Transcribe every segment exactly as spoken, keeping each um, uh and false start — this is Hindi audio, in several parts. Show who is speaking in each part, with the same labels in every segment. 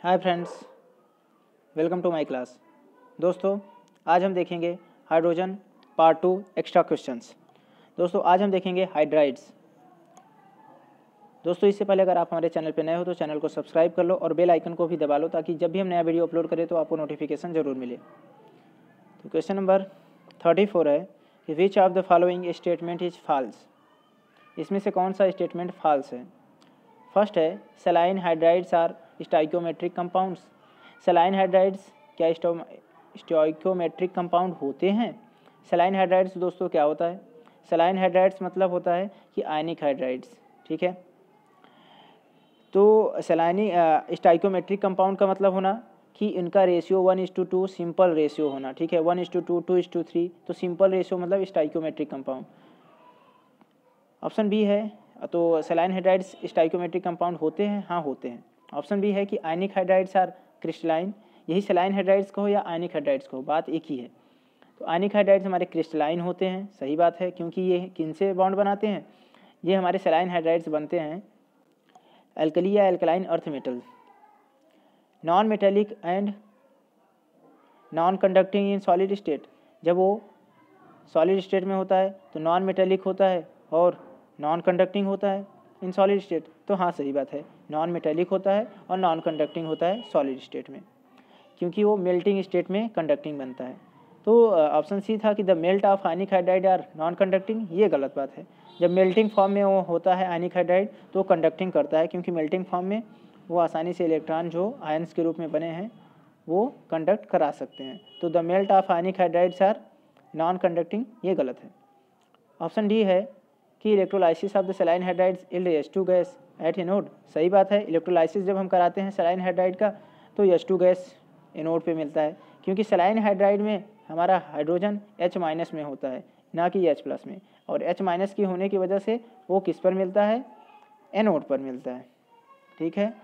Speaker 1: Hi friends, welcome to my class. दोस्तों, आज हम देखेंगे hydrogen part two extra questions. दोस्तों, आज हम देखेंगे हाइड्राइड्स। दोस्तों, इससे पहले अगर आप हमारे चैनल पर नए हो तो चैनल को सब्सक्राइब कर लो और बेल आइकन को भी दबा लो ताकि जब भी हम नया वीडियो अपलोड करें तो आपको नोटिफिकेशन जरूर मिले। तो क्वेश्चन नंबर थर्टी फोर है कि which of the following statement is false. इसमें से कौन सा स्टेटमेंट फॉल्स है? फर्स्ट है saline hydrides are stoichiometric compounds. Saline hydrides क्या स्टोइकोमेट्रिक कंपाउंड होते हैं? सलाइन हाइड्राइड्स दोस्तों क्या होता है? सलाइन हाइड्राइड्स मतलब होता है कि आयनिक हाइड्राइड्स। ठीक है, तो सलाइनी स्टोइकोमेट्रिक कंपाउंड का मतलब होना कि इनका ratio one is to two simple ratio होना। ठीक है, one is to two, two is to three, तो सिंपल रेशियो मतलब स्टोइकोमेट्रिक कंपाउंड। ऑप्शन बी है, तो सलाइन हाइड्राइड्स स्टोइकोमेट्रिक कंपाउंड होते हैं? हाँ, होते हैं। ऑप्शन बी है कि आयनिक हाइड्राइड्स आर क्रिस्टलाइन। यही सलाइन हाइड्राइड्स कहो या आयनिक हाइड्राइड्स कहो, बात एक ही है। तो आयनिक हाइड्राइड्स हमारे क्रिस्टलाइन होते हैं, सही बात है, क्योंकि ये किनसे बॉन्ड बनाते हैं? ये हमारे सलाइन हाइड्राइड्स बनते हैं एल्कली या alkaline earth metal. Non metallic and non conducting in solid state. जब वो सॉलिड स्टेट में होता है तो नॉन मेटेलिक होता है और नॉन कंडक्टिंग होता है इन सॉलिड स्टेट। तो हाँ, सही बात है, नॉन मेटेलिक होता है और नॉन कंडक्टिंग होता है सॉलिड स्टेट में, क्योंकि वो मेल्टिंग स्टेट में कंडक्टिंग बनता है। तो ऑप्शन सी था कि the melt of ionic hydride are non conducting. ये गलत बात है। जब मेल्टिंग फॉर्म में वो होता है आयनिक हाइड्राइड तो कंडक्टिंग करता है, क्योंकि मेल्टिंग फॉर्म में वो आसानी से इलेक्ट्रॉन जो आयंस के रूप में बने हैं वो कंडक्ट करा सकते हैं। तो the melt of ionic hydrides are non conducting, ये गलत है। ऑप्शन डी है कि electrolysis of the saline hydrides yield H two gas at anode. सही बात है, इलेक्ट्रोलाइसिस जब हम कराते हैं सलाइन हाइड्राइड का तो एच टू गैस एनोड पे मिलता है, क्योंकि सलाइन हाइड्राइड में हमारा हाइड्रोजन H माइनस में होता है, ना कि H प्लस में। और H माइनस की होने की वजह से वो किस पर मिलता है? एनोड पर मिलता है। ठीक है,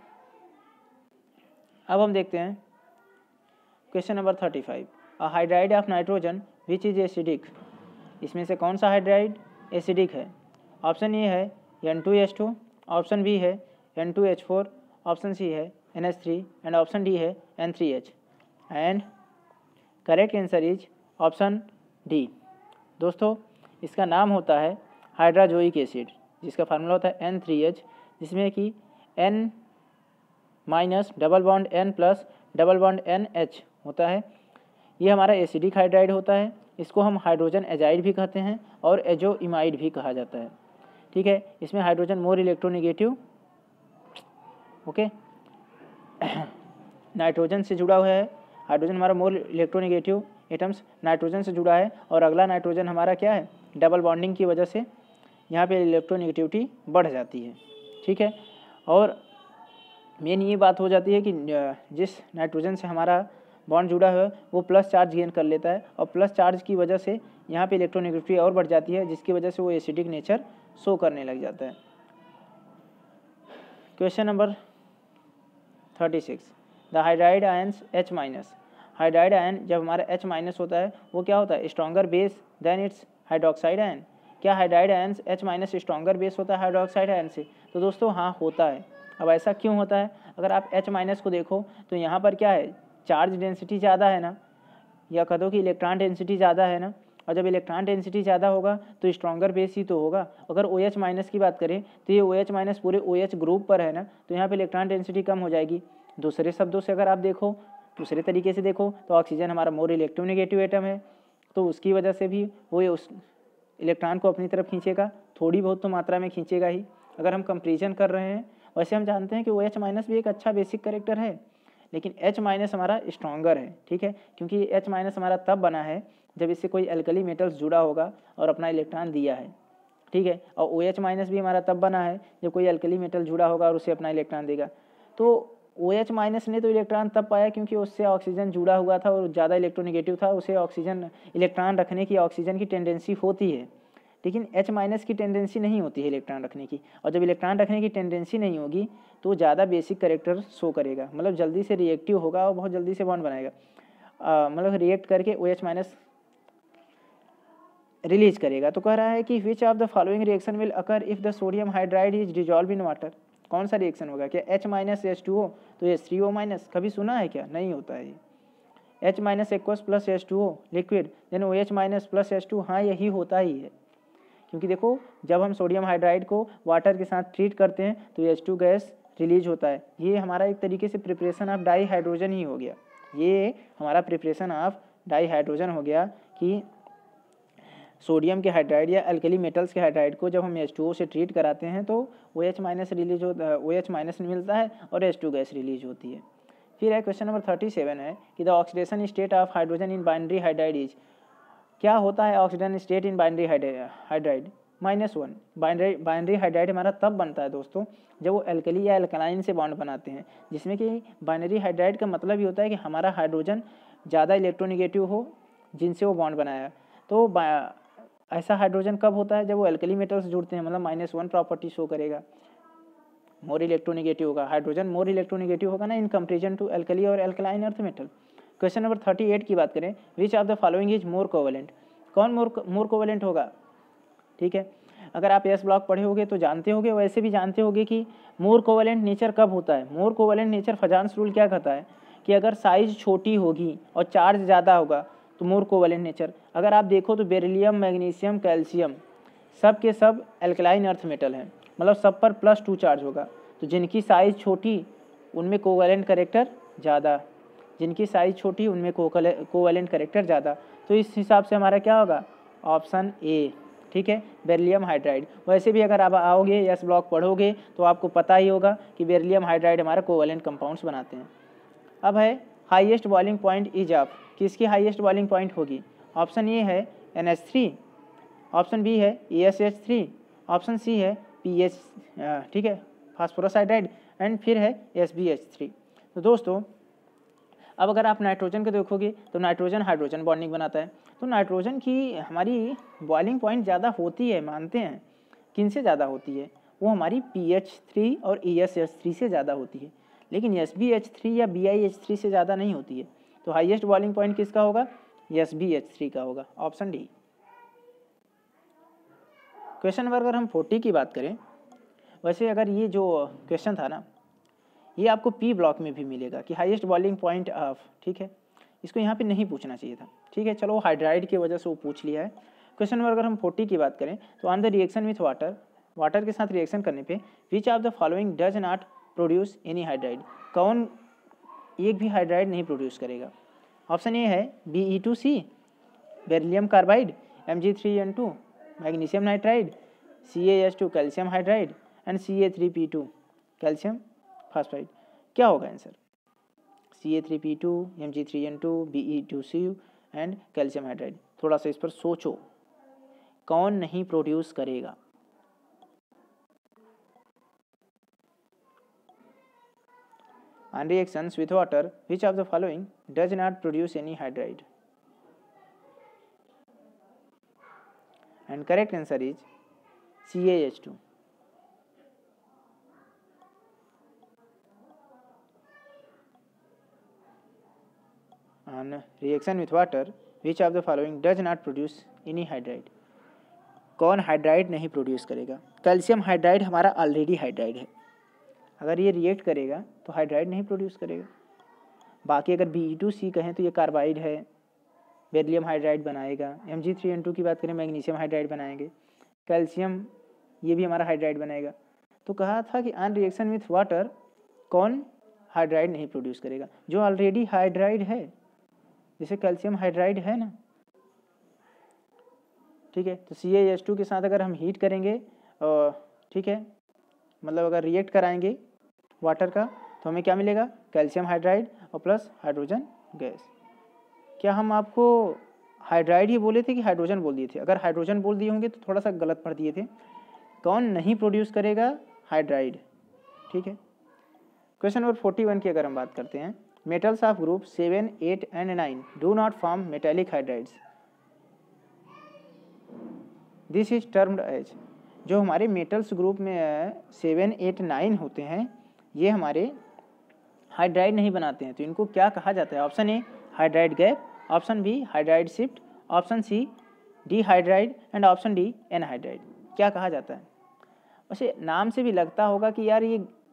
Speaker 1: अब हम देखते हैं question number thirty five. A hydride of nitrogen which is acidic. इसमें से कौन सा हाइड्राइड एसिडिक है? ऑप्शन ए है N two H two, option B है N two H four, option C है N H three and option D है N three H. And correct answer is option D. दोस्तों, इसका नाम होता है हाइड्राजोइक एसिड, जिसका फार्मूला होता है एन थ्री एच, जिसमें कि N minus double bond N plus double bond N H होता है। ये हमारा एसिडिक हाइड्राइड होता है। इसको हम हाइड्रोजन एजाइड भी कहते हैं और एजोइमाइड भी कहा जाता है। ठीक है, इसमें hydrogen more electronegative okay nitrogen से जुड़ा हुआ है। हाइड्रोजन हमारा मोर इलेक्ट्रोनेगेटिव एटम्स नाइट्रोजन से जुड़ा है, और अगला नाइट्रोजन हमारा क्या है? डबल बॉन्डिंग की वजह से यहाँ पे इलेक्ट्रोनेगेटिविटी बढ़ जाती है। ठीक है, और मेन ये बात हो जाती है कि जिस नाइट्रोजन से हमारा बॉन्ड जुड़ा है वो प्लस चार्ज गेन कर लेता है, और प्लस चार्ज की वजह से यहाँ पे इलेक्ट्रोनेगेटिविटी और बढ़ जाती है, जिसकी वजह से वो एसिडिक नेचर शो करने लग जाता है। Question number thirty six. The hydride ions H minus. Hydride ion जब हमारा H माइनस होता है वो क्या होता है? Stronger base than its hydroxide ion. क्या hydride ions H minus stronger base होता है हाइड्रोक्साइड आयन से? तो दोस्तों हाँ, होता है। अब ऐसा क्यों होता है? अगर आप H माइनस को देखो तो यहाँ पर क्या है? चार्ज डेंसिटी ज़्यादा है ना, या कह दो कि इलेक्ट्रॉन डेंसिटी ज़्यादा है ना, और जब इलेक्ट्रॉन डेंसिटी ज़्यादा होगा तो स्ट्रॉन्गर बेस ही तो होगा। अगर OH माइनस की बात करें तो ये OH माइनस पूरे OH ग्रुप पर है ना, तो यहाँ पे इलेक्ट्रॉन डेंसिटी कम हो जाएगी। दूसरे शब्दों से अगर आप देखो, दूसरे तरीके से देखो तो ऑक्सीजन हमारा मोर इलेक्ट्रोनेगेटिव एटम है, तो उसकी वजह से भी वो उस इलेक्ट्रॉन को अपनी तरफ खींचेगा, थोड़ी बहुत तो मात्रा में खींचेगा ही। अगर हम कंपेरिजन कर रहे हैं, वैसे हम जानते हैं कि OH माइनस भी एक अच्छा बेसिक कैरेक्टर है, लेकिन H माइनस हमारा स्ट्रॉन्गर है। ठीक है, क्योंकि H माइनस हमारा तब बना है जब इससे कोई एल्कली मेटल्स जुड़ा होगा और अपना इलेक्ट्रॉन दिया है। ठीक है, और OH माइनस भी हमारा तब बना है जब कोई एल्कली मेटल जुड़ा होगा और उसे अपना इलेक्ट्रॉन देगा। तो OH माइनस ने तो इलेक्ट्रॉन तब पाया क्योंकि उससे ऑक्सीजन जुड़ा हुआ था और ज़्यादा इलेक्ट्रोनेगेटिव था, उसे ऑक्सीजन इलेक्ट्रॉन रखने की ऑक्सीजन की टेंडेंसी होती है, लेकिन H माइनस की टेंडेंसी नहीं होती है इलेक्ट्रॉन रखने की। और जब इलेक्ट्रॉन रखने की टेंडेंसी नहीं होगी तो ज़्यादा बेसिक कैरेक्टर शो करेगा, मतलब जल्दी से रिएक्टिव होगा और बहुत जल्दी से बॉन्ड बनाएगा, मतलब रिएक्ट करके OH माइनस रिलीज करेगा। तो कह रहा है कि which of the following reaction will occur if the sodium hydride is dissolve in water. कौन सा रिएक्शन होगा? क्या H minus H two O तो एच थ्री ओ माइनस, कभी सुना है क्या? नहीं होता है ये। H minus aqueous plus H two O liquid, then O H minus plus H two, हाँ यही होता ही है। क्योंकि देखो जब हम सोडियम हाइड्राइड को वाटर के साथ ट्रीट करते हैं तो एच टू गैस रिलीज होता है। ये हमारा एक तरीके से प्रिपरेशन ऑफ डाई हाइड्रोजन ही हो गया। ये हमारा प्रिपरेशन ऑफ डाई हाइड्रोजन हो गया कि सोडियम के हाइड्राइड या अल्कली मेटल्स के हाइड्राइड को जब हम एच टू ओ से ट्रीट कराते हैं तो ओ एच माइनस रिलीज होता है, ओ एच माइनस मिलता है और एच टू गैस रिलीज होती है। फिर है क्वेश्चन नंबर थर्टी सेवन है कि the oxidation state of hydrogen in binary hydride is, क्या होता है oxidation state in binary hydride? Minus one. Binary binary hydride हमारा तब बनता है दोस्तों जब वो एल्कली या एल्कलाइन से बॉन्ड बनाते हैं, जिसमें कि बाइनरी हाइड्राइड का मतलब ही होता है कि हमारा हाइड्रोजन ज़्यादा इलेक्ट्रोनिगेटिव हो जिनसे वो बॉन्ड बनाया। तो ऐसा हाइड्रोजन कब होता है? जब वो एल्कली मेटल्स जुड़ते हैं, मतलब माइनस वन प्रॉपर्टी शो करेगा, मोर इलेक्ट्रोनिगेटिव होगा, हाइड्रोजन मोर इलेक्ट्रोनिगेटिव होगा ना इन कंपेरिजन टू एल्कली और alkaline earth metal. Question number thirty eight की बात करें, which of the following is more covalent, कौन मोर मोर कोवेलेंट होगा? ठीक है, अगर आप एस ब्लॉक पढ़े होगे तो जानते होगे, वैसे भी जानते होगे कि मोर कोवेलेंट नेचर कब होता है। More covalent nature Fajans rule क्या कहता है कि अगर साइज छोटी होगी और चार्ज ज़्यादा होगा तो मोर कोवेलेंट नेचर। अगर आप देखो तो बेरिलियम, मैग्नीशियम, कैल्शियम सब के सब एल्कलाइन अर्थ मेटल हैं, मतलब सब पर प्लस टू चार्ज होगा। तो जिनकी साइज़ छोटी उनमें कोवेलेंट करेक्टर ज़्यादा, जिनकी साइज़ छोटी उनमें कोवेलेंट करेक्टर ज़्यादा। तो इस हिसाब से हमारा क्या होगा? Option A. ठीक है, बेरिलियम हाइड्राइड। वैसे भी अगर आप आओगे एस ब्लॉक पढ़ोगे तो आपको पता ही होगा कि बेरिलियम हाइड्राइड हमारा कोवेलेंट कंपाउंड्स बनाते हैं। अब है highest boiling point is of, किसकी हाईएस्ट बॉइलिंग पॉइंट होगी? ऑप्शन ए है N H three, option B है A S H three, option C है पी एच, ठीक है, फास्फोरस हाइड्राइड, एंड फिर है एस बी एच थ्री। तो दोस्तों अब अगर आप नाइट्रोजन को देखोगे तो नाइट्रोजन हाइड्रोजन बॉन्डिंग बनाता है। तो नाइट्रोजन की हमारी बॉइलिंग पॉइंट ज़्यादा होती है, मानते हैं, किन से ज़्यादा होती है? वो हमारी पी एच थ्री और ई एस एच थ्री से ज़्यादा होती है, लेकिन एस बी एच थ्री या बी आई एच थ्री से ज़्यादा नहीं होती है। तो हाईएस्ट बॉइलिंग पॉइंट किसका होगा? एस बी एच थ्री का होगा, ऑप्शन डी। क्वेश्चन नंबर अगर हम फोर्टी की बात करें, वैसे अगर ये जो क्वेश्चन था ना ये आपको पी ब्लॉक में भी मिलेगा कि हाईएस्ट बॉइलिंग पॉइंट ऑफ, ठीक है, इसको यहाँ पे नहीं पूछना चाहिए था। ठीक है, चलो हाइड्राइड की वजह से वो पूछ लिया है। क्वेश्चन नंबर अगर हम फोर्टी की बात करें तो on the reaction with water, water के साथ रिएक्शन करने पे which of the following does not produce any hydride, कौन एक भी हाइड्राइड नहीं प्रोड्यूस करेगा? ऑप्शन ए है B E two C, beryllium carbide, M G three N two, magnesium nitride, C A H two calcium hydride, and C A three P two calcium phosphide. क्या होगा answer? C A three P two, M G three N two, B E two C and calcium hydride. थोड़ा सा इस पर सोचो, कौन नहीं प्रोड्यूस करेगा? On reactions with water, which of the following does not produce any hydride? And correct answer is C A H two. On reaction with water, which of the following does not produce any hydride? कौन हाइड्राइड नहीं प्रोड्यूस करेगा? कैल्शियम हाइड्राइड हमारा ऑलरेडी हाइड्राइड है, अगर ये रिएक्ट करेगा तो हाइड्राइड नहीं प्रोड्यूस करेगा। बाकी अगर बी ई टू सी कहें तो ये कार्बाइड है, बेरिलियम हाइड्राइड बनाएगा। M G three N two की बात करें मैग्नीशियम हाइड्राइड बनाएंगे। कैल्शियम ये भी हमारा हाइड्राइड बनाएगा। तो कहा था कि ऑन रिएक्शन विथ वाटर कौन हाइड्राइड नहीं प्रोड्यूस करेगा? जो ऑलरेडी हाइड्राइड है, जैसे कैल्शियम हाइड्राइड है ना, ठीक है। तो सी ए एच टू के साथ अगर हम हीट करेंगे, ठीक है, मतलब अगर रिएक्ट कराएंगे वाटर का तो हमें क्या मिलेगा? कैल्शियम हाइड्राइड और प्लस हाइड्रोजन गैस। क्या हम आपको हाइड्राइड ही बोले थे कि हाइड्रोजन बोल दिए थे? अगर हाइड्रोजन बोल दिए होंगे तो थोड़ा सा गलत पढ़ दिए थे। कौन नहीं प्रोड्यूस करेगा? हाइड्राइड, ठीक है। क्वेश्चन नंबर फोर्टी वन की अगर हम बात करते हैं, metals of group seven, eight and nine do not form metallic hydrides, this is termed as. जो हमारे मेटल्स ग्रुप में सेवन, एट, नाइन होते हैं ये हमारे हाइड्राइड नहीं बनाते हैं, तो इनको क्या कहा जाता है? Option A hydride gap, option B hydride shift, option C D hydride and option D anhydride. क्या कहा जाता है? वैसे नाम से भी लगता होगा कि यार ये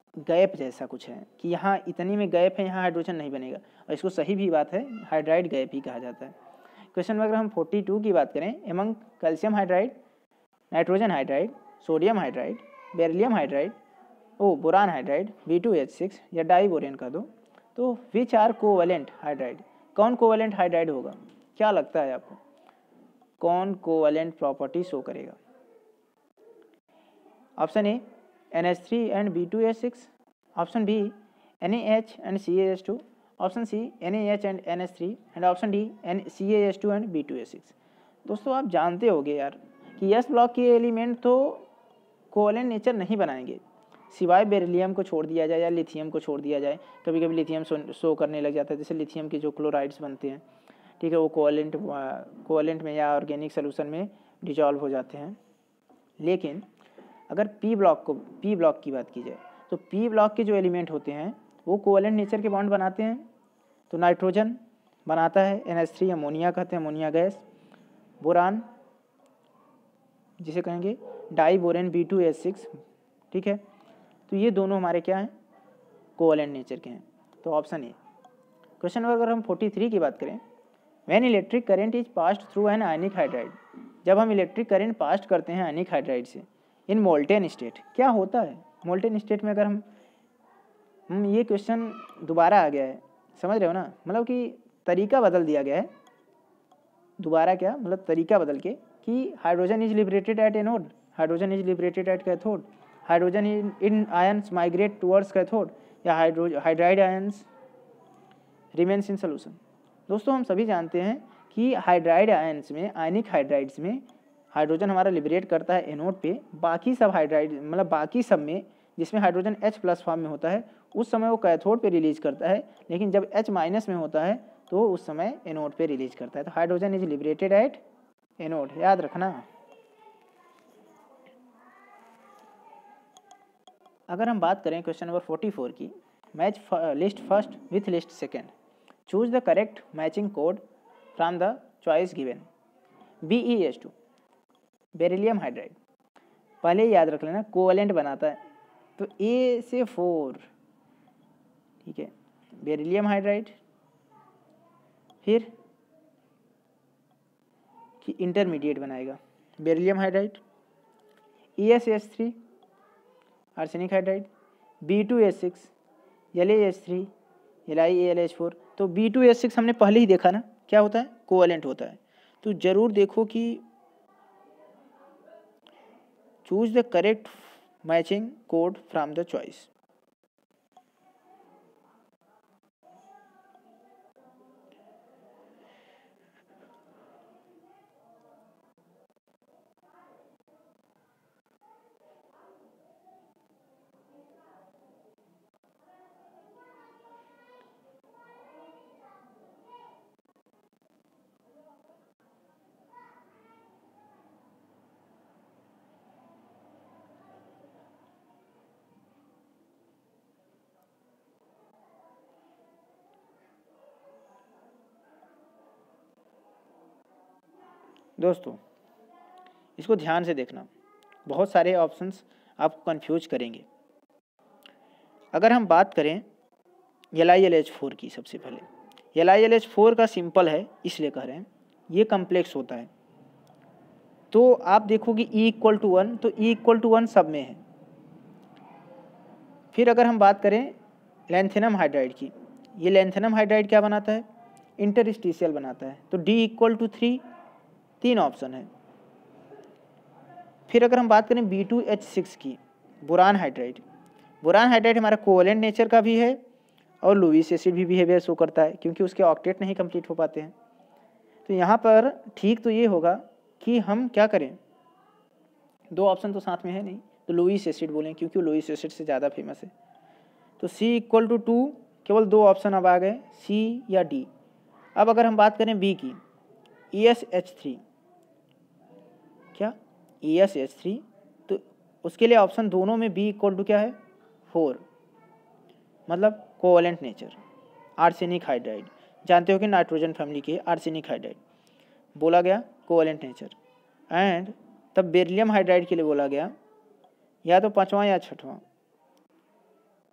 Speaker 1: गैप जैसा कुछ है कि यहाँ इतनी में गैप है, यहाँ हाइड्रोजन नहीं बनेगा, और इसको सही भी बात है, हाइड्राइड गैप ही कहा जाता है। क्वेश्चन में अगर हम फोर्टी टू की बात करें, among calcium hydride, nitrogen hydride, sodium hydride, beryllium hydride, oh boron hydride, B two H six या डाई बोरेन का दो, तो विच आर कोवलेंट हाइड्राइड, कौन कोवलेंट हाइड्राइड होगा? क्या लगता है आपको कौन कोवलेंट प्रॉपर्टी शो करेगा? Option A N H three and B two H six, option B N A H and C A H two, option C N A H and N H three and option D N C A H two and B two H six. दोस्तों आप जानते होंगे यार कि एस ब्लॉक के एलिमेंट तो कोवलेंट नेचर नहीं बनाएंगे, सिवाय बेरिलियम को छोड़ दिया जाए या लिथियम को छोड़ दिया जाए। कभी कभी लिथियम शो करने लग जाता है, जैसे लिथियम के जो क्लोराइड्स बनते हैं, ठीक है, वो कोवलेंट कोवलेंट में या ऑर्गेनिक सोल्यूशन में डिजॉल्व हो जाते हैं। लेकिन अगर पी ब्लॉक को पी ब्लॉक की बात की जाए तो पी ब्लॉक के जो एलिमेंट होते हैं वो कोवलेंट नेचर के बॉन्ड बनाते हैं। तो नाइट्रोजन बनाता है एन एच थ्री, अमोनिया कहते हैं, अमोनिया गैस, बोरान जिसे कहेंगे diborane B two H six, ठीक है। तो ये दोनों हमारे क्या हैं, कोवलेंट नेचर के हैं। तो ऑप्शन ए। क्वेश्चन नंबर अगर हम फोर्टी थ्री की बात करें, when electric current is passed through an ionic hydride, जब हम इलेक्ट्रिक करंट पास्ट करते हैं आयनिक हाइड्राइड से इन मोल्टेन स्टेट, क्या होता है मोल्टेन स्टेट में? अगर हम हम ये क्वेश्चन दोबारा आ गया है, समझ रहे हो ना, मतलब कि तरीका बदल दिया गया है दोबारा, क्या मतलब तरीका बदल के कि hydrogen is liberated at anode, hydrogen is liberated at cathode, hydrogen in ions migrate towards cathode, या hydride ions remains in solution. दोस्तों हम सभी जानते हैं कि हाइड्राइड आयंस में, आयनिक हाइड्राइड्स में हाइड्रोजन हमारा लिबरेट करता है एनोड पे, बाकी सब हाइड्राइड मतलब बाकी सब में जिसमें हाइड्रोजन H प्लस फॉर्म में होता है उस समय वो कैथोड पे रिलीज करता है, लेकिन जब H माइनस में होता है तो उस समय एनोड पे रिलीज करता है। तो hydrogen is liberated at anode, याद रखना। अगर हम बात करें क्वेश्चन नंबर फोर्टी फोर की, match list first with list second, choose the correct matching code from the choice given. B E H two beryllium hydride, पहले ही याद रख लेना कोवलेंट बनाता है, तो ए से फोर, ठीक है, बेरिलियम हाइड्राइड, फिर कि इंटरमीडिएट बनाएगा beryllium hydride, E S H three arsenic hydride, B two H six L H three L I L H four. तो बी टू एच सिक्स हमने पहले ही देखा ना क्या होता है, कोवलेंट होता है। तो जरूर देखो कि choose the correct matching code from the choice. दोस्तों इसको ध्यान से देखना, बहुत सारे ऑप्शंस आपको कंफ्यूज करेंगे। अगर हम बात करें L I L H four की, सबसे पहले L I L H four का सिंपल है इसलिए कह रहे हैं, ये कम्प्लेक्स होता है। तो आप देखोगे ई इक्वल टू वन, तो ई इक्वल टू वन सब में है। फिर अगर हम बात करें लैंथेनम हाइड्राइड की, ये लैंथेनम हाइड्राइड क्या बनाता है, इंटरस्टिशियल बनाता है, तो डी इक्वल टू थ्री, तीन ऑप्शन है। फिर अगर हम बात करें बी टू एच सिक्स की, बोरान हाइड्राइड, बोरान हाइड्राइड हमारा कोवलेंट नेचर का भी है और लुईस एसिड भी बिहेवियर शो करता है, क्योंकि उसके ऑक्टेट नहीं कंप्लीट हो पाते हैं। तो यहाँ पर ठीक तो ये होगा कि हम क्या करें, दो ऑप्शन तो साथ में है नहीं, तो लुईस एसिड बोलें क्योंकि वो लुईस एसिड से ज़्यादा फेमस है। तो सी इक्वल टू टू, केवल दो ऑप्शन अब आ गए, सी या डी। अब अगर हम बात करें बी की, ई एस एच थ्री, क्या ई एस एच थ्री, तो उसके लिए ऑप्शन दोनों में बी इक्वल टू क्या है, फोर, मतलब कोवलेंट नेचर। आर्सेनिक हाइड्राइड जानते हो कि नाइट्रोजन फैमिली के आर्सेनिक हाइड्राइड बोला गया कोवलेंट नेचर। एंड तब बेरिलियम हाइड्राइड के लिए बोला गया या तो पांचवा या छठवां,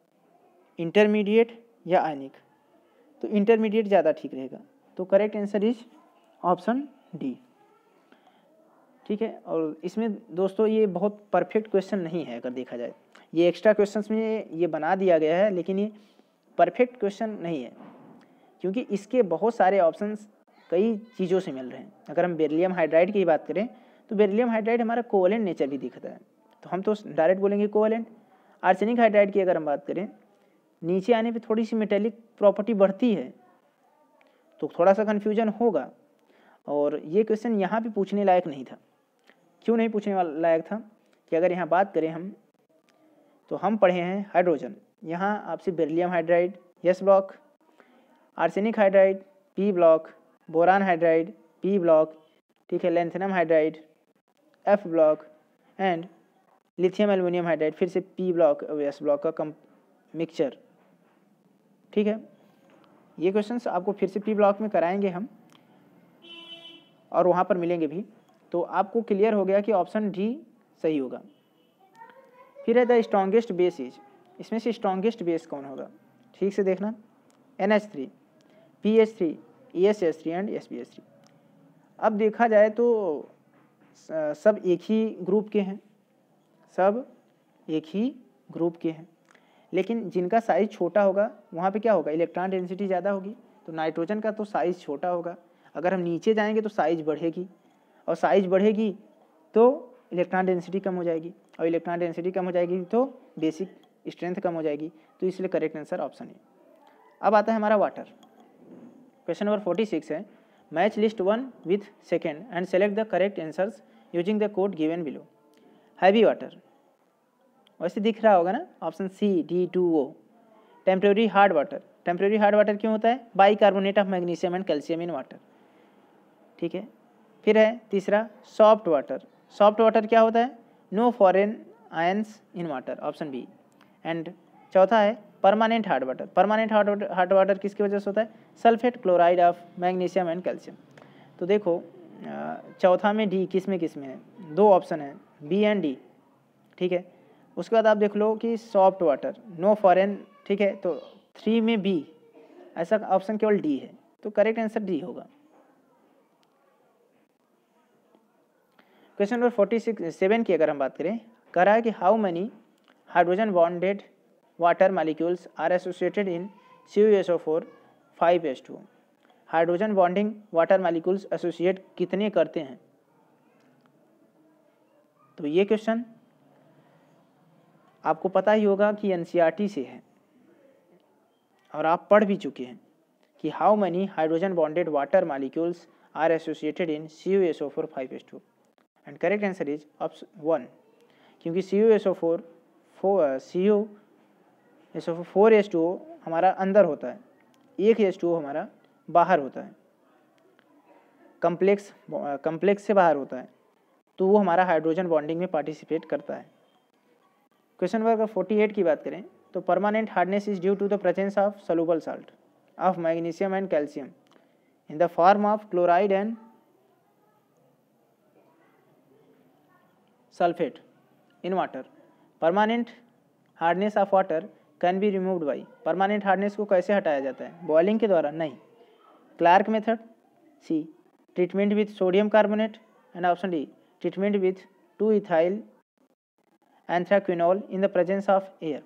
Speaker 1: इंटरमीडिएट या आयनिक, तो इंटरमीडिएट ज़्यादा ठीक रहेगा। तो correct answer is option D. ठीक है, और इसमें दोस्तों ये बहुत परफेक्ट क्वेश्चन नहीं है अगर देखा जाए, ये एक्स्ट्रा क्वेश्चंस में ये बना दिया गया है, लेकिन ये परफेक्ट क्वेश्चन नहीं है क्योंकि इसके बहुत सारे ऑप्शंस कई चीज़ों से मिल रहे हैं। अगर हम बेरिलियम हाइड्राइड की बात करें तो बेरिलियम हाइड्राइड हमारा कोवलेंट नेचर भी दिखता है, तो हम तो डायरेक्ट बोलेंगे कोवलेंट। आर्सेनिक हाइड्राइड की अगर हम बात करें, नीचे आने पे थोड़ी सी मेटेलिक प्रॉपर्टी बढ़ती है, तो थोड़ा सा कन्फ्यूजन होगा। और ये क्वेश्चन यहाँ पे पूछने लायक नहीं था। क्यों नहीं पूछने वाला लायक था कि अगर यहाँ बात करें हम, तो हम पढ़े हैं हाइड्रोजन, यहाँ आपसे beryllium hydride S block, arsenic hydride P block, boron hydride P block, ठीक है, lanthanum hydride F block and lithium aluminium hydride फिर से पी ब्लॉक और एस ब्लॉक का कम मिक्सचर। ठीक है, ये क्वेश्चंस आपको फिर से पी ब्लॉक में कराएंगे हम और वहाँ पर मिलेंगे भी, तो आपको क्लियर हो गया कि ऑप्शन डी सही होगा। फिर है द स्ट्रॉन्गेस्ट बेस इज, इसमें से स्ट्रॉन्गेस्ट बेस कौन होगा, ठीक से देखना, N H three, P H three, E S H three and S P H three. अब देखा जाए तो सब एक ही ग्रुप के हैं, सब एक ही ग्रुप के हैं, लेकिन जिनका साइज़ छोटा होगा वहाँ पे क्या होगा, इलेक्ट्रॉन डेंसिटी ज़्यादा होगी। तो नाइट्रोजन का तो साइज़ छोटा होगा, अगर हम नीचे जाएंगे तो साइज़ बढ़ेगी, और साइज़ बढ़ेगी तो इलेक्ट्रॉन डेंसिटी कम हो जाएगी, और इलेक्ट्रॉन डेंसिटी कम हो जाएगी तो बेसिक स्ट्रेंथ कम हो जाएगी, तो इसलिए करेक्ट आंसर ऑप्शन है। अब आता है हमारा water. Question number forty six है, match list one with second and select the correct answers using the code given below. Heavy water वैसे दिख रहा होगा ना, option C D two O. Temporary hard water, temporary hard water क्यों होता है, bicarbonate of magnesium and calcium in water. ठीक है, फिर है तीसरा सॉफ्ट वाटर, सॉफ्ट वाटर क्या होता है, no foreign ions in water, option B. And चौथा है permanent hard water, permanent hard water hard water किसकी वजह से होता है, sulphate chloride of magnesium and calcium. तो देखो चौथा में डी किस में किस में है, दो ऑप्शन है बी एंड डी। ठीक है, उसके बाद आप देख लो कि सॉफ्ट वाटर नो फॉरेन, ठीक है, तो थ्री में बी, ऐसा ऑप्शन केवल डी है, तो करेक्ट आंसर डी होगा। Question number forty six seven की अगर हम बात करें, कह रहा है कि how many hydrogen bonded water molecules are associated in C U S O four five H two. Hydrogen bonding water molecules associate कितने करते हैं। तो ये क्वेश्चन आपको पता ही होगा कि N C E R T से है और आप पढ़ भी चुके हैं कि how many hydrogen bonded water molecules are associated in C U S O four five H two and correct answer is option one, क्योंकि C U S O four four C U S O four H two O हमारा अंदर होता है, एक एच टू ओ हमारा बाहर होता है, कम्प्लेक्स कम्प्लेक्स से बाहर होता है, तो वो हमारा हाइड्रोजन बॉन्डिंग में पार्टिसिपेट करता है। क्वेश्चन नंबर फोर्टी एट की बात करें तो permanent hardness is due to the presence of soluble salt of magnesium and calcium in the form of chloride and sulphate in water. Permanent hardness of water can be removed by, permanent hardness को कैसे हटाया जाता है, बॉइलिंग के द्वारा, नहीं, Clark method, C treatment with sodium carbonate and option D treatment with two ethyl anthraquinol in the presence of air.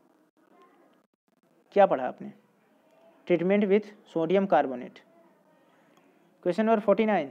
Speaker 1: क्या पढ़ा आपने, treatment with sodium carbonate. Question number forty nine,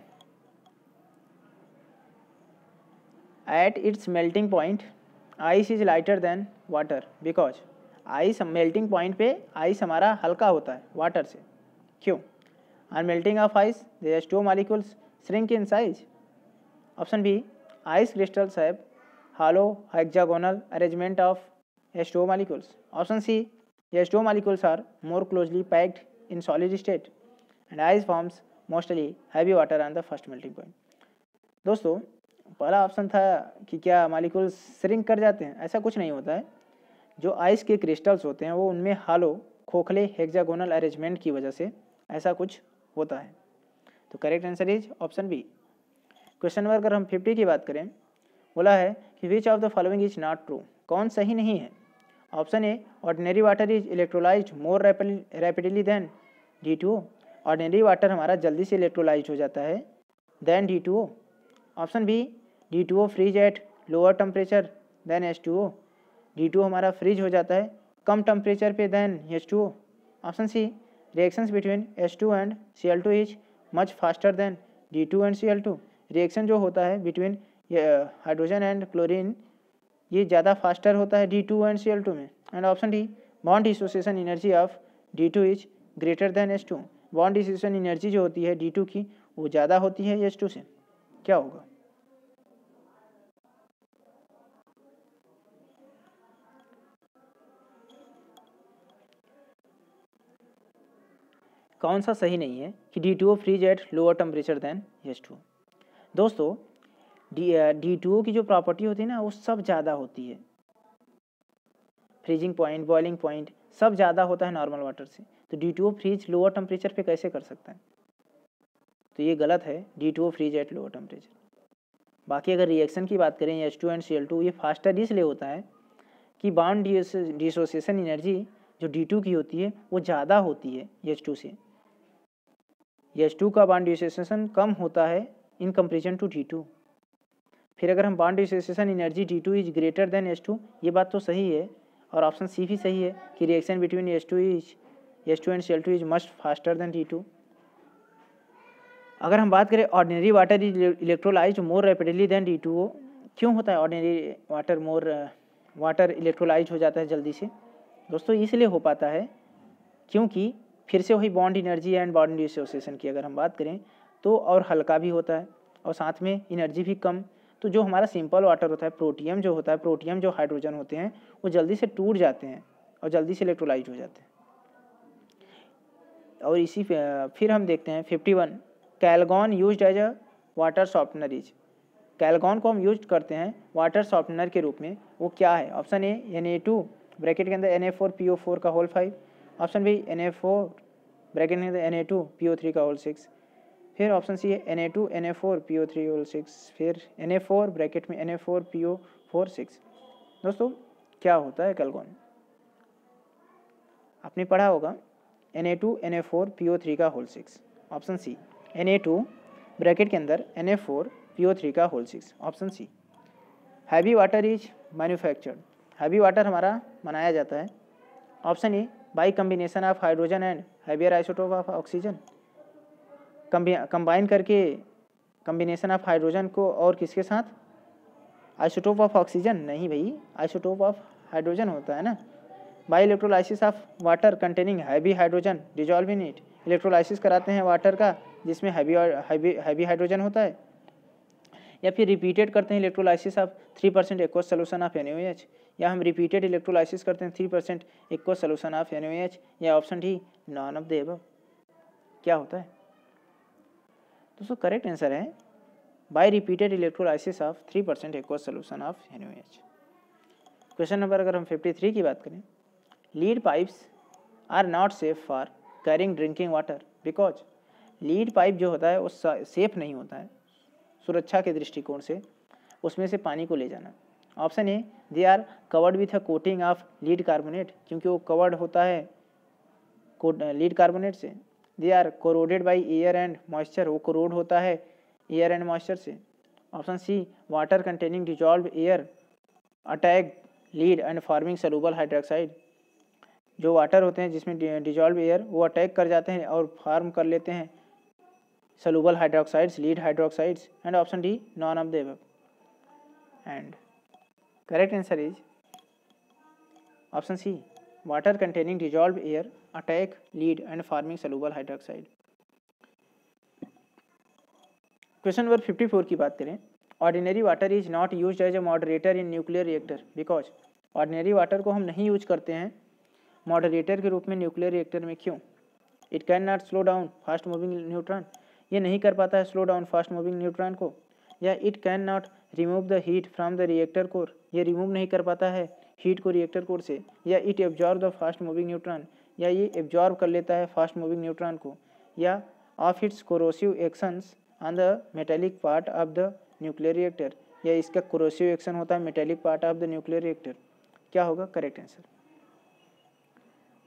Speaker 1: at its melting point ice is lighter than water because, ice melting point पे आइस हमारा हल्का होता है वाटर से, क्यों, on melting of ice the H two O molecules shrink in size, option B ice crystals have hollow hexagonal arrangement of H two O molecules, option C H two O molecules are more closely packed in solid state and ice forms mostly heavy water on the first melting point। दोस्तों पहला ऑप्शन था कि क्या मॉलिक्यूल्स श्रिंक कर जाते हैं, ऐसा कुछ नहीं होता है, जो आइस के क्रिस्टल्स होते हैं वो उनमें हालो खोखले हेक्सागोनल अरेंजमेंट की वजह से ऐसा कुछ होता है, तो correct answer is option B. Question number अगर हम फिफ्टी की बात करें, बोला है कि which of the following is not true, कौन सही नहीं है, option A ordinary water is electrolysed more rapidly than D two O. Ordinary water हमारा जल्दी से इलेक्ट्रोलाइज हो जाता है than D two O. Option B D two O freeze at lower temperature than H two O. D two O हमारा फ्रीज हो जाता है कम टेम्परेचर पे than H two O. Option C reactions between H two and C L two is much faster than D two and C L two. Reaction जो होता है बिटवीन हाइड्रोजन एंड क्लोरीन ये ज़्यादा फास्टर होता है D two and C L two में। And option D bond dissociation energy of D two is greater than H two. Bond dissociation energy जो होती है डी टू की वो ज़्यादा होती है एच टू से। क्या होगा? कौन सा सही नहीं है कि D two O freeze at lower temperature than H two. दोस्तों डी डी टू ओ की जो प्रॉपर्टी होती है ना वो सब ज़्यादा होती है, फ्रीजिंग पॉइंट बॉइलिंग पॉइंट सब ज़्यादा होता है नॉर्मल वाटर से। तो D two O freeze lower temperature पे कैसे कर सकता है? तो ये गलत है, D two O freeze at lower temperature. बाकी अगर रिएक्शन की बात करें H two and C L two ये फास्टर इसलिए होता है कि बॉन्ड डिसोसिएशन एनर्जी जो डी टू की होती है वो ज़्यादा होती है एच टू से। एच टू का बॉन्ड डिसोसिएशन कम होता है in comparison to D two. फिर अगर हम bond dissociation energy D two is greater than H two, ये बात तो सही है और ऑप्शन सी भी सही है कि reaction between H two is H two and C L two is much faster than D two. अगर हम बात करें ordinary water is electrolysed more rapidly than D two O, क्यों होता है ordinary water more water electrolyse हो जाता है जल्दी से? दोस्तों इसलिए हो पाता है क्योंकि फिर से वही bond energy and bond dissociation की अगर हम बात करें तो और हल्का भी होता है और साथ में एनर्जी भी कम। तो जो हमारा सिंपल वाटर होता है प्रोटियम जो होता है प्रोटियम जो हाइड्रोजन होते हैं वो जल्दी से टूट जाते हैं और जल्दी से इलेक्ट्रोलाइज हो जाते हैं। और इसी फिर हम देखते हैं fifty one Calgon used as a water softener is. Calgon को हम यूज करते हैं वाटर सॉफ्टनर के रूप में, वो क्या है? Option A N A two bracket के अंदर N A four P O four का whole five. Option B N A four bracket के अंदर N A two P O three का होल सिक्स। फिर ऑप्शन सी है N A two N A four P O three whole six. फिर एन ए फोर ब्रैकेट में N A four P O four six. दोस्तों क्या होता है कैलगॉन? आपने पढ़ा होगा N A two N A four P O three का whole six. Option C N A two bracket के अंदर N A four P O three का whole six. Option C heavy water is manufactured. Heavy water हमारा बनाया जाता है। Option A by combination of hydrogen and heavier isotope of oxygen. Combine करके कम्बिनेशन ऑफ हाइड्रोजन को और किसके साथ? आइसोटोप ऑफ ऑक्सीजन नहीं भाई, आइसोटोप ऑफ हाइड्रोजन होता है ना। By electrolysis of water containing heavy hydrogen dissolve in it. Electrolysis कराते हैं वाटर का जिसमें हैवी हैवी हैवी हाइड्रोजन होता है। या फिर रिपीटेड करते हैं electrolysis of three percent aqueous solution of N O H. या हम रिपीटेड इलेक्ट्रोलाइसिस करते हैं three percent aqueous solution of N O H. या option D none of the above. क्या होता है दोस्तों? करेक्ट आंसर है by repeated electrolysis of three percent aqueous solution of N O H. Question number अगर हम फिफ्टी थ्री की बात करें, lead pipes are not safe for carrying drinking water because. Lead pipe जो होता है वो सेफ नहीं होता है सुरक्षा के दृष्टिकोण से उसमें से पानी को ले जाना। Option A they are covered with a coating of lead carbonate, क्योंकि वो कवर्ड होता है लीड कार्बोनेट से। They are corroded by air and moisture, वो कोरोड होता है एयर एंड मॉइस्चर से। Option C water containing dissolve air attack lead and forming soluble hydroxide. जो वाटर होते हैं जिसमें डिजॉल्व एयर वो अटैक कर जाते हैं और फॉर्म कर लेते हैं soluble hydroxides lead hydroxides. And option D none of the above. And correct answer is option C water containing dissolve air attack lead and forming soluble hydroxide. Question number fifty four की बात करें, ordinary water is not used as a moderator in nuclear reactor because. Ordinary water को हम नहीं यूज करते हैं मॉडरेटर के रूप में न्यूक्लियर रिएक्टर में, क्यों? It can not slow down fast moving neutron, ये नहीं कर पाता है slow down fast moving neutron को। या it can not remove the heat from the reactor core, ये रिमूव नहीं कर पाता है हीट को रिएक्टर कोर से। या it absorb the fast moving neutron, या ये एब्जॉर्ब कर लेता है फास्ट मूविंग न्यूट्रॉन को। या of its corrosive actions on the metallic part of the nuclear reactor, या इसका कोरोसिव एक्शन होता है metallic part of the nuclear reactor. क्या होगा करेक्ट आंसर?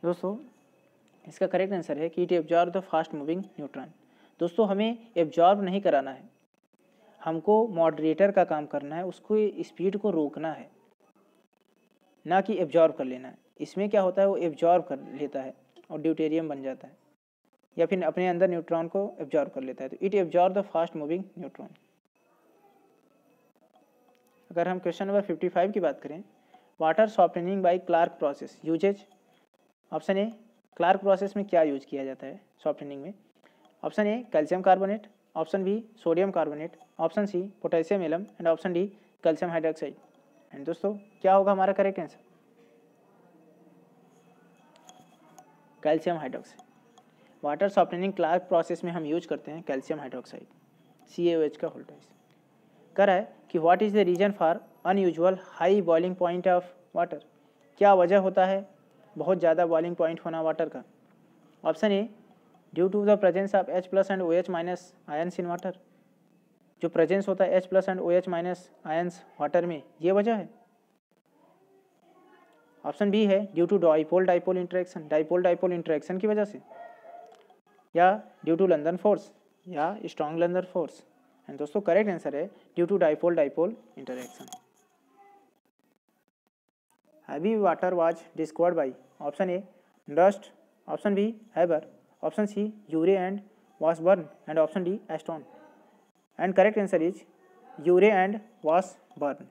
Speaker 1: दोस्तों इसका करेक्ट आंसर है कि it absorb the fast moving neutron. दोस्तों हमें एब्जॉर्ब नहीं कराना है, हमको मॉडरेटर का काम करना है, उसको स्पीड को रोकना है, ना कि एब्जॉर्ब कर लेना है। इसमें क्या होता है, वो एब्जॉर्ब कर लेता है और ड्यूटेरियम बन जाता है, या फिर अपने अंदर न्यूट्रॉन को एब्जॉर्ब कर लेता है। तो it absorb the fast moving neutron. अगर हम क्वेश्चन नंबर फिफ्टी फाइव की बात करें, water softening by Clark process uses. Option A, Clark process में क्या यूज किया जाता है सॉफ्टनिंग में? Option A calcium carbonate, option B sodium carbonate, option C potassium alum and option D calcium hydroxide. And दोस्तों क्या होगा हमारा correct answer? Calcium hydroxide. Water softening Clark process में हम यूज करते हैं calcium hydroxide, C A O H का होल्टाइज। कर है कि what is the reason for unusual high boiling point of water. क्या वजह होता है बहुत ज़्यादा बॉइलिंग पॉइंट होना वाटर का? Option A due to the presence of H plus and O H minus ions in water. जो प्रेजेंस होता है H plus and O H minus ions water में, ये वजह है। ऑप्शन बी है due to dipole dipole interaction, dipole dipole interaction की वजह से, या ड्यू टू लंदन फोर्स या स्ट्रॉन्ग लंदन फोर्स। एंड दोस्तों करेक्ट आंसर है due to dipole dipole interaction. Heavy water was discovered by. Option A Dust, option B Haber, option C Urey and Washburn and option D Aston. And correct answer is Urey and Washburn.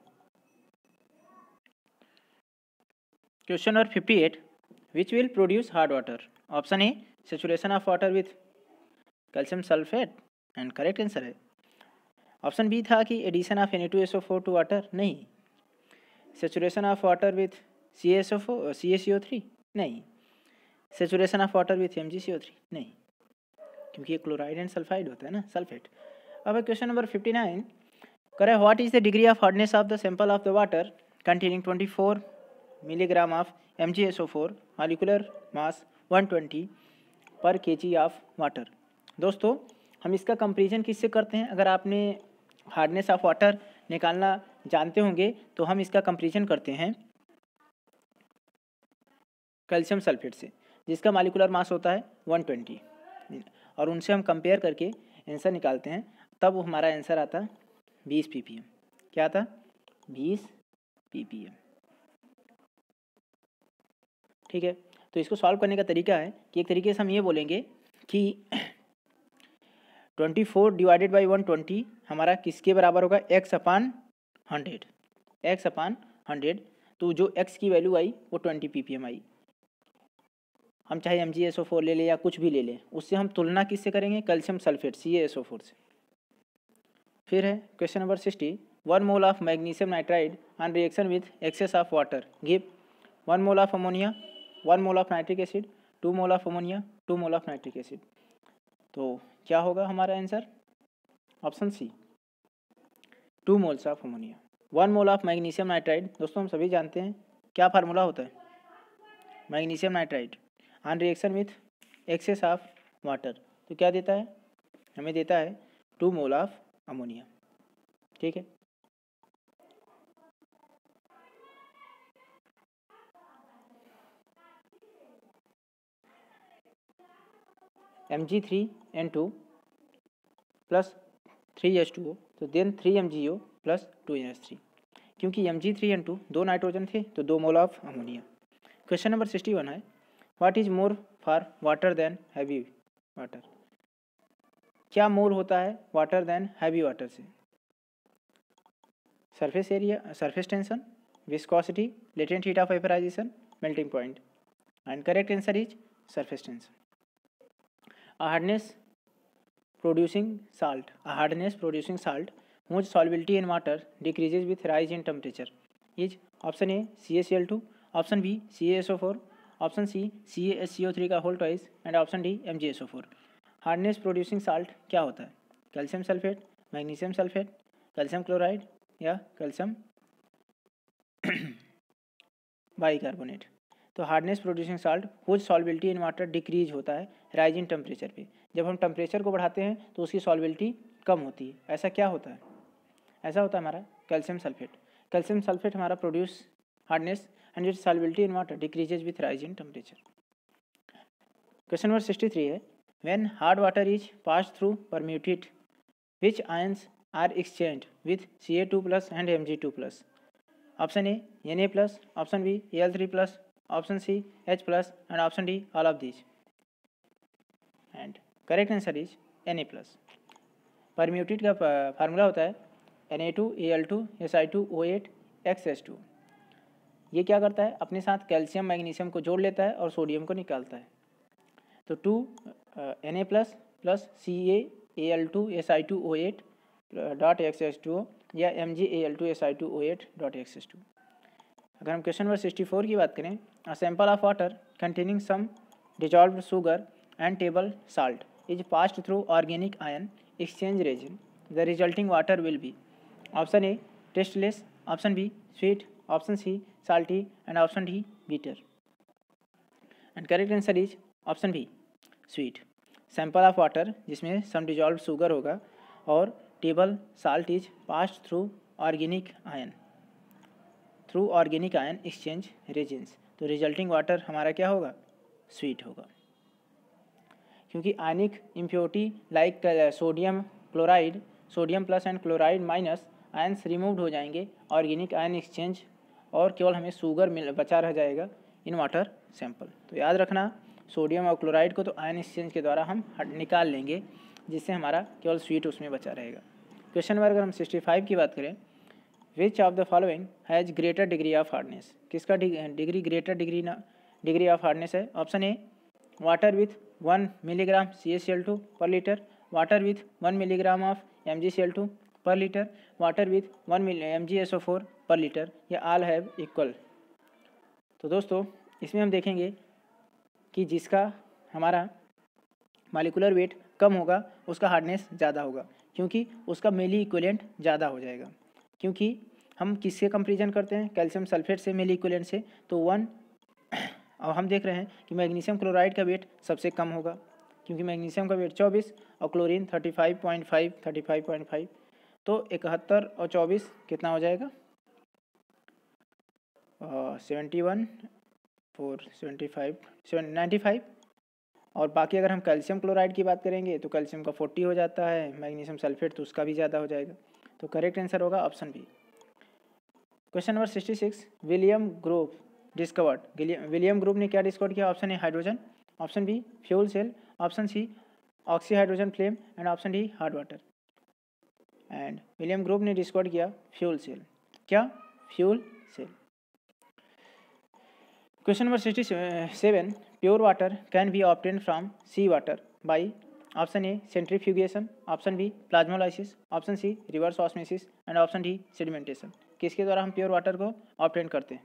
Speaker 1: Question number fifty eight, which will produce hard water? Option A saturation of water with calcium sulphate and correct answer है। ऑप्शन बी था कि addition of N A two S O four to water, नहीं। Saturation of water with C S O four C A C O three, नहीं। Saturation of water with M G C O three, नहीं, क्योंकि ये क्लोराइड एंड सल्फाइड होता है ना, सल्फेट। अब क्वेश्चन नंबर फिफ्टी नाइन करें, what is the degree of hardness of the sample of the water containing twenty four milligram of M G S O four molecular mass one twenty per K ji of water. दोस्तों हम इसका कंपेरिजन किससे करते हैं? अगर आपने हार्डनेस ऑफ वाटर निकालना जानते होंगे तो हम इसका कंपेरिजन करते हैं कैल्शियम सल्फेट से, जिसका मॉलिक्यूलर मास होता है वन ट्वेंटी, और उनसे हम कंपेयर करके आंसर निकालते हैं। तब हमारा आंसर आता है बीस पी पी एम। क्या आता? बीस पी पी एम। ठीक है, तो इसको सॉल्व करने का तरीका है कि एक तरीके से हम ये बोलेंगे कि twenty four divided by one twenty हमारा किसके बराबर होगा? X upon hundred, X upon hundred. तो जो एक्स की वैल्यू आई वो ट्वेंटी पी पी एम आई। हम चाहे M G S O four ले लें या कुछ भी ले लें, उससे हम तुलना किससे करेंगे? Calcium sulphate C A S O four से। फिर है question number sixty, one mole of magnesium nitride on reaction with excess of water give one mole of ammonia, one mole of nitric acid, two mole of ammonia, two mole of nitric acid. तो क्या होगा हमारा answer? Option C two moles of ammonia. One mole of magnesium nitride, दोस्तों हम सभी जानते हैं क्या फार्मूला होता है magnesium nitride on reaction with excess of water. तो क्या देता है? हमें देता है टू मोल ऑफ अमोनिया। ठीक है, M G three N two plus three H two O, तो then three M G O plus two N H three, क्योंकि M G three N two दो नाइट्रोजन थे तो दो mole of ammonia. Question number sixty one है, what is more for water than heavy water? क्या मोल होता है वाटर देन हैवी वाटर से? Surface area, surface tension, viscosity, latent heat of vaporisation, melting point. And correct answer is surface tension. A hardness producing salt, a hardness producing salt whose solubility in water decreases with rise in temperature is option A C a C l two, option B C a S O four, option C C a S C O three का whole twice and option D M g S O four। Hardness producing salt क्या होता है? Calcium sulphate, magnesium sulphate, calcium chloride या कैल्शियम बाइकार्बोनेट। तो hardness producing salt whose solubility in water decrease होता है राइज इन टेम्परेचर पे। जब हम टेम्परेचर को बढ़ाते हैं तो उसकी सॉल्बिलिटी कम होती है। ऐसा क्या होता है? ऐसा होता है हमारा कैल्शियम सल्फेट। कैल्शियम सल्फेट हमारा produce hardness and its solubility in water decreases with rise in temperature. Question number sixty three है, when hard water is pass through permutit which ions are exchange with C A two plus and M G two plus. Option A N A plus, option B A L three plus, option C H plus and option D all of these. And correct answer is N A plus. Permutit का फार्मूला होता है N A two A L two S I two O eight X S two. ये क्या करता है, अपने साथ कैल्शियम मैग्नीशियम को जोड़ लेता है और सोडियम को निकालता है. तो two N A plus plus C A A L two S I two O eight dot X S two या M G A L two S I two O eight dot X S two. अगर हम क्वेश्चन नंबर सिक्सटी फोर की बात करें, a sample of water containing some dissolved sugar and table salt is passed through organic ion exchange region, the resulting water will be option A tasteless, option B sweet, option C salty and option D bitter. And correct answer is option B sweet. Sample of water जिसमें some dissolved sugar होगा और table salt is passed through organic ion through organic ion exchange regions. तो resulting water हमारा क्या होगा, sweet होगा, क्योंकि ionic impurity like sodium chloride, sodium plus and chloride minus ions removed हो जाएंगे ऑर्गेनिक आयन एक्सचेंज और केवल हमें शुगर मिल बचा रह जाएगा इन वाटर सैंपल. तो याद रखना सोडियम और क्लोराइड को तो आयन एक्सचेंज के द्वारा हम निकाल लेंगे जिससे हमारा केवल स्वीट उसमें बचा रहेगा. क्वेश्चन नंबर अगर हम सिक्सटी फाइव की बात करें, which of the following has greater degree of hardness. किसका डिग्री ग्रेटर डिग्री ना डिग्री ऑफ हार्डनेस है. Option A water with one milligram C A C L two per litre, water with one milligram of M G C L two per litre, water with one M G S O four per litre या आल हैव इक्वल. तो दोस्तों इसमें हम देखेंगे कि जिसका हमारा मालिकुलर वेट कम होगा उसका हार्डनेस ज़्यादा होगा, क्योंकि उसका मिली इक्विवेलेंट ज़्यादा हो जाएगा. क्योंकि हम किससे कंपेरिजन करते हैं, कैल्शियम सल्फेट से मिली इक्विवेलेंट से. तो वन और हम देख रहे हैं कि मैग्नीशियम क्लोराइड का वेट सबसे कम होगा, क्योंकि मैग्नीशियम का वेट चौबीस और chlorine thirty five point five thirty five point five. तो इकहत्तर और चौबीस कितना हो जाएगा, seventy one four seventy five seven ninety five. और बाकी अगर हम कैल्शियम क्लोराइड की बात करेंगे तो कैल्शियम का फोर्टी हो जाता है, मैग्नीशियम सल्फेट तो उसका भी ज़्यादा हो जाएगा. तो करेक्ट आंसर होगा option B. Question number sixty six, William group discovered. William group ने क्या डिस्कवर किया. Option A hydrogen, option B fuel cell, option C oxy hydrogen flame and option D hard water. And William group ने डिस्कवर किया फ्यूल सेल. क्या, fuel cell. Question number sixty seven, pure water can be obtain from sea water by option A centrifugation, option B plasmolysis, option C reverse osmosis and option D sedimentation. किसके द्वारा हम प्योर वाटर को ऑब्टेन करते हैं.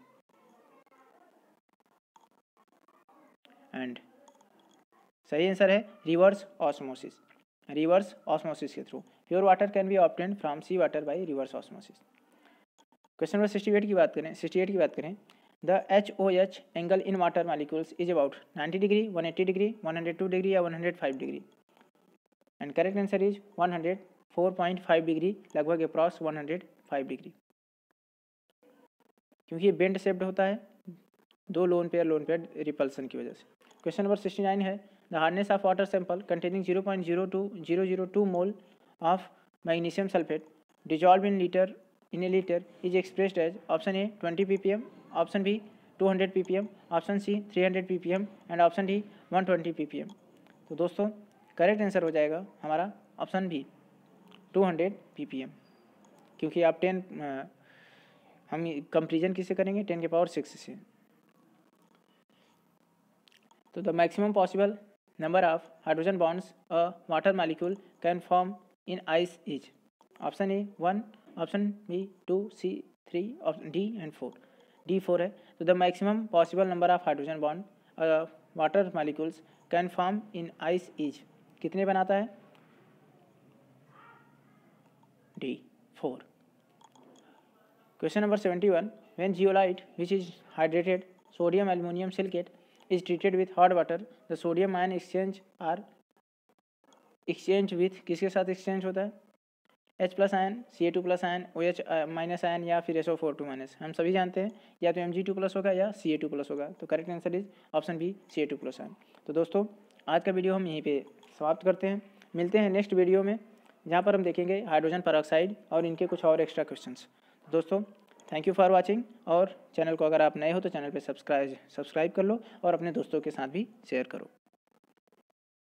Speaker 1: एंड सही आंसर है रिवर्स ऑस्मोसिस. रिवर्स ऑस्मोसिस के through pure water can be obtain from sea water by reverse osmosis. Question number sixty eight की बात करें सिक्सटी एट की बात करें the H O H angle in water molecules is about ninety degree, one eighty degree, one hundred two degree या one hundred five degree. And correct answer is one hundred four point five degree, लगभग approx one hundred five degree, क्योंकि ये बेंड शेप्ड होता है दो lone pair lone pair repulsion की वजह से. क्वेश्चन नंबर सिक्सटी नाइन है, the hardness of water sample containing zero point zero two zero zero two mole of magnesium sulphate dissolve in litre in a litre is expressed as option A twenty P P M, option B two hundred P P M, option C three hundred P P M and option D one twenty P P M. तो दोस्तों करेक्ट आंसर हो जाएगा हमारा option B two hundred P P M, क्योंकि आप टेन हम कंपेरिजन किससे करेंगे, टेन के पावर सिक्स से. तो the maximum possible number of hydrogen bonds a water molecule can form in ice is option A one, option B two, C three, option D and four. D four है. तो the maximum possible number of hydrogen bond water molecules can form in ice is कितने बनाता है, D four. Question number seventy one, when zeolite which is hydrated sodium aluminium silicate is treated with hot water, the sodium ion exchange are exchange with किसके साथ exchange होता है, H plus ion, C A two plus ion, O H minus ion या फिर S O four two minus. हम सभी जानते हैं या तो एम जी टू प्लस होगा या सी ए टू प्लस होगा. तो correct answer is option B C A two plus ion. तो दोस्तों आज का वीडियो हम यहीं पे समाप्त करते हैं। मिलते हैं नेक्स्ट वीडियो में, जहाँ पर हम देखेंगे हाइड्रोजन पेरोक्साइड और इनके कुछ और एक्स्ट्रा क्वेश्चंस। दोस्तों थैंक यू फॉर वाचिंग, और चैनल को अगर आप नए हो तो चैनल पे सब्सक्राइब सब्सक्राइब कर लो और अपने दोस्तों के साथ भी शेयर करो।